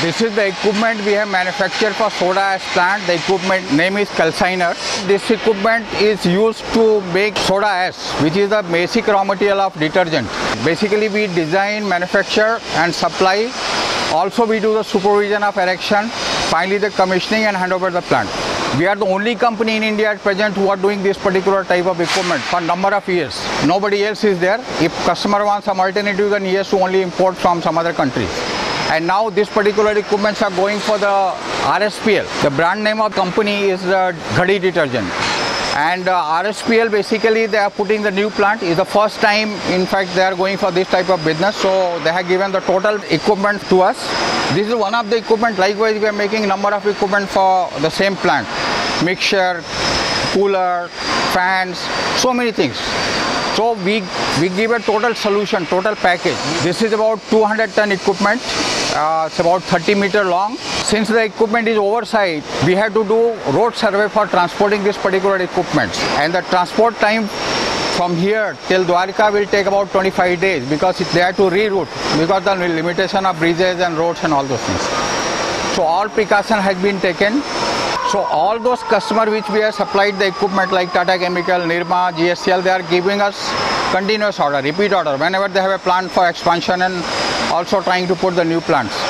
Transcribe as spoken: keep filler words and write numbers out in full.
This is the equipment we have manufactured for soda ash plant. The equipment name is calciner. This equipment is used to make soda ash, which is the basic raw material of detergent. Basically, we design, manufacture and supply. Also, we do the supervision of erection, finally the commissioning and hand over the plant. We are the only company in India at present who are doing this particular type of equipment for a number of years. Nobody else is there. If customer wants some alternative, then he has to only import from some other countries. And now this particular equipments are going for the R S P L. The brand name of company is the Ghadi detergent. And uh, R S P L, basically they are putting the new plant. It's the first time, in fact, they are going for this type of business. So they have given the total equipment to us. This is one of the equipment. Likewise, we are making a number of equipment for the same plant. Mixture, cooler, fans, so many things. So we, we give a total solution, total package. This is about two hundred ton equipment. Uh, it's about thirty meter long. Since the equipment is oversized, we have to do road survey for transporting this particular equipment. And the transport time from here till Dwarka will take about twenty-five days because they have to reroute because the limitation of bridges and roads and all those things. So all precaution has been taken. So all those customers which we have supplied the equipment like Tata Chemical, Nirma, G S C L, they are giving us continuous order, repeat order, whenever they have a plan for expansion and also trying to put the new plants.